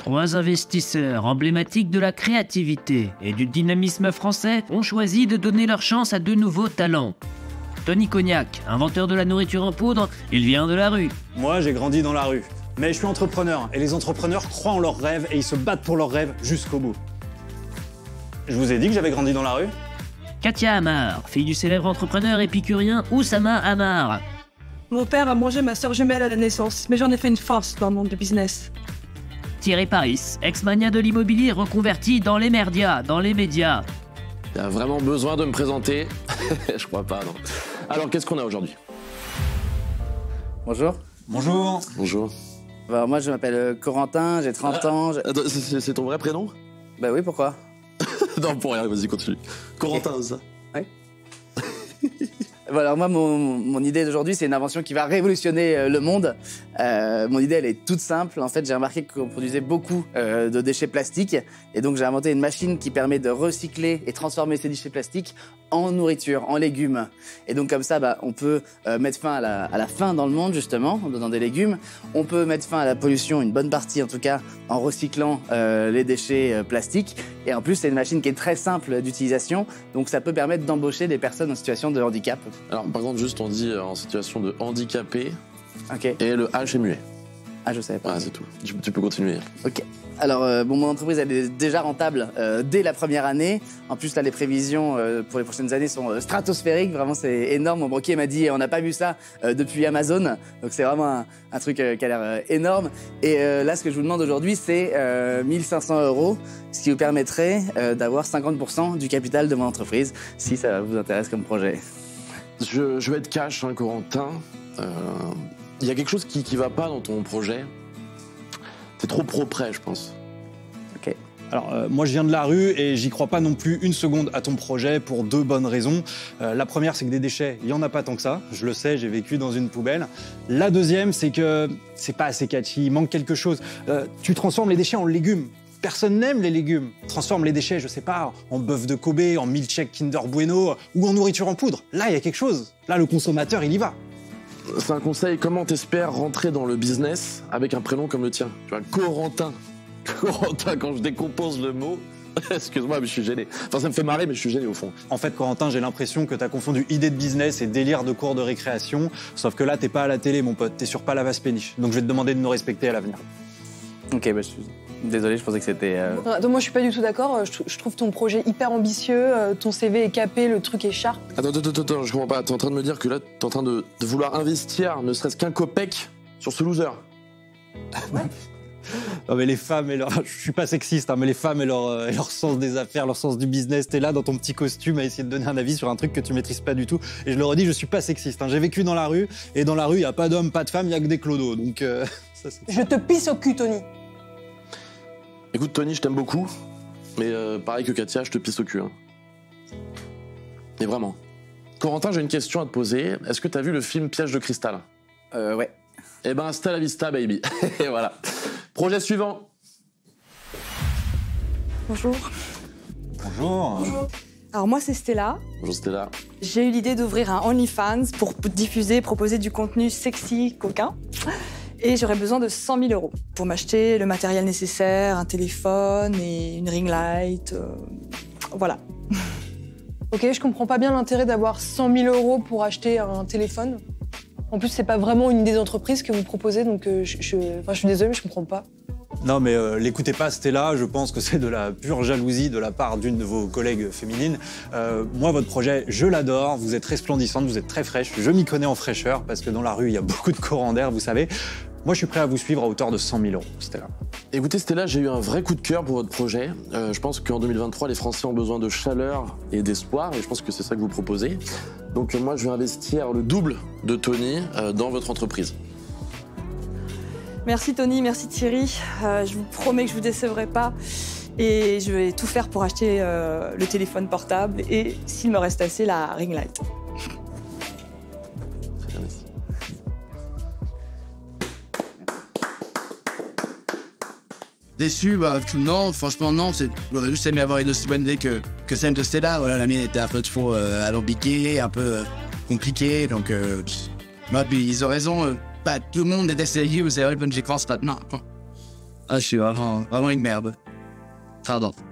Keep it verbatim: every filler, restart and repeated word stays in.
Trois investisseurs emblématiques de la créativité et du dynamisme français ont choisi de donner leur chance à deux nouveaux talents. Tony Cognac, inventeur de la nourriture en poudre, il vient de la rue. Moi, j'ai grandi dans la rue. Mais je suis entrepreneur, et les entrepreneurs croient en leurs rêves et ils se battent pour leurs rêves jusqu'au bout. Je vous ai dit que j'avais grandi dans la rue? Katia Amar, fille du célèbre entrepreneur épicurien Oussama Amar. Mon père a mangé ma sœur jumelle à la naissance, mais j'en ai fait une farce dans le monde du business. Thierry Paris, ex-mania de l'immobilier reconverti dans les merdias, dans les médias. Il y a vraiment besoin de me présenter? Je crois pas, non. Alors, qu'est-ce qu'on a aujourd'hui? Bonjour. Bonjour. Bonjour. Bah, moi, je m'appelle Corentin, j'ai trente Ah, ans. Je... Attends, c'est ton vrai prénom? Bah oui, pourquoi? Non, pour rien, vas-y, continue. Corentin, okay. Ça? Oui. Voilà, alors moi, mon, mon idée d'aujourd'hui, c'est une invention qui va révolutionner euh, le monde. Euh, mon idée, elle est toute simple. En fait, j'ai remarqué qu'on produisait beaucoup euh, de déchets plastiques. Et donc, j'ai inventé une machine qui permet de recycler et transformer ces déchets plastiques en nourriture, en légumes. Et donc, comme ça, bah, on peut euh, mettre fin à la, à la faim dans le monde, justement, en donnant des légumes. On peut mettre fin à la pollution, une bonne partie en tout cas, en recyclant euh, les déchets euh, plastiques. Et en plus, c'est une machine qui est très simple d'utilisation. Donc, ça peut permettre d'embaucher des personnes en situation de handicap. Alors, par contre, juste, on dit en situation de handicapé. Ok. Et le H est muet. Ah, je savais pas. Ah, c'est tout. Tu, tu peux continuer. Ok. Alors, euh, bon, mon entreprise, elle est déjà rentable euh, dès la première année. En plus, là, les prévisions euh, pour les prochaines années sont euh, stratosphériques. Vraiment, c'est énorme. Mon banquier m'a dit, on n'a pas vu ça euh, depuis Amazon. Donc, c'est vraiment un, un truc euh, qui a l'air euh, énorme. Et euh, là, ce que je vous demande aujourd'hui, c'est euh, mille cinq cents euros, ce qui vous permettrait euh, d'avoir cinquante pour cent du capital de mon entreprise, si ça vous intéresse comme projet. Je, je vais être cash, hein, Corentin. Il euh, y a quelque chose qui, qui va pas dans ton projet. T'es trop pro-prêt, je pense. Ok. Alors, euh, moi, je viens de la rue et j'y crois pas non plus une seconde à ton projet pour deux bonnes raisons. Euh, la première, c'est que des déchets, il y en a pas tant que ça. Je le sais, j'ai vécu dans une poubelle. La deuxième, c'est que c'est pas assez catchy, il manque quelque chose. Euh, tu transformes les déchets en légumes. Personne n'aime les légumes. Transforme les déchets, je sais pas, en bœuf de Kobe, en milkshake Kinder Bueno ou en nourriture en poudre. Là, il y a quelque chose. Là, le consommateur, il y va. C'est un conseil, comment t'espères rentrer dans le business avec un prénom comme le tien? Tu vois, Corentin. Corentin, quand je décompose le mot, excuse-moi, mais je suis gêné. Enfin, ça me fait marrer, mais je suis gêné au fond. En fait, Corentin, j'ai l'impression que t'as confondu idée de business et délire de cours de récréation. Sauf que là, t'es pas à la télé, mon pote, t'es sur Palavas Péniche. Donc je vais te demander de nous respecter à l'avenir. Ok, bah je suis désolé, je pensais que c'était... Euh... Donc moi je suis pas du tout d'accord, je, je trouve ton projet hyper ambitieux, ton C V est capé, le truc est sharp. Attends, attends, attends, attends, je comprends pas. T'es en train de me dire que là, t'es en train de, de vouloir investir ne serait-ce qu'un copec sur ce loser? Ouais. Non mais les femmes et leur... Je suis pas sexiste, hein, mais les femmes et leur, et leur sens des affaires, leur sens du business, t'es là dans ton petit costume à essayer de donner un avis sur un truc que tu maîtrises pas du tout. Et je le redis, je suis pas sexiste. Hein. J'ai vécu dans la rue, et dans la rue, il y a pas d'hommes, pas de femmes, il y a que des clodos. Donc euh, ça, je te pisse au cul, Tony. Écoute, Tony, je t'aime beaucoup, mais euh, pareil que Katia, je te pisse au cul. Hein. Et vraiment. Corentin, j'ai une question à te poser. Est-ce que t'as vu le film Piège de cristal? Euh, ouais. Eh ben, hasta la vista, baby. Et voilà. Projet suivant. Bonjour. Bonjour. Bonjour. Alors moi, c'est Stella. Bonjour, Stella. J'ai eu l'idée d'ouvrir un OnlyFans pour diffuser, proposer du contenu sexy, coquin. Et j'aurais besoin de cent mille euros pour m'acheter le matériel nécessaire, un téléphone et une ring light. Euh, voilà. Ok, je comprends pas bien l'intérêt d'avoir cent mille euros pour acheter un téléphone. En plus, c'est pas vraiment une idée d'entreprise que vous proposez, donc euh, je, je, enfin, je suis désolée, mais je comprends pas. Non, mais euh, l'écoutez pas, Stella, je pense que c'est de la pure jalousie de la part d'une de vos collègues féminines. Euh, moi, votre projet, je l'adore, vous êtes resplendissante, vous êtes très fraîche, je m'y connais en fraîcheur, parce que dans la rue, il y a beaucoup de courants d'air, vous savez. Moi, je suis prêt à vous suivre à hauteur de cent mille euros, Stella. Écoutez, Stella, j'ai eu un vrai coup de cœur pour votre projet. Euh, je pense qu'en deux mille vingt-trois, les Français ont besoin de chaleur et d'espoir, et je pense que c'est ça que vous proposez. Donc euh, moi, je vais investir le double de Tony euh, dans votre entreprise. Merci Tony, merci Thierry. Euh, je vous promets que je vous décevrai pas. Et je vais tout faire pour acheter euh, le téléphone portable et, s'il me reste assez, la ring light. Très bien, merci. Déçu, bah non, franchement non, j'aurais juste aimé avoir une aussi bonne idée que, que celle de Stella. Voilà, la mienne était un peu trop euh, alambiquée, un peu euh, compliquée, donc euh, bah, puis ils ont raison, euh, bah, tout le monde déteste les légumes, c'est vrai que j'y pense maintenant. Ah, je suis vraiment, vraiment une merde. Pardon.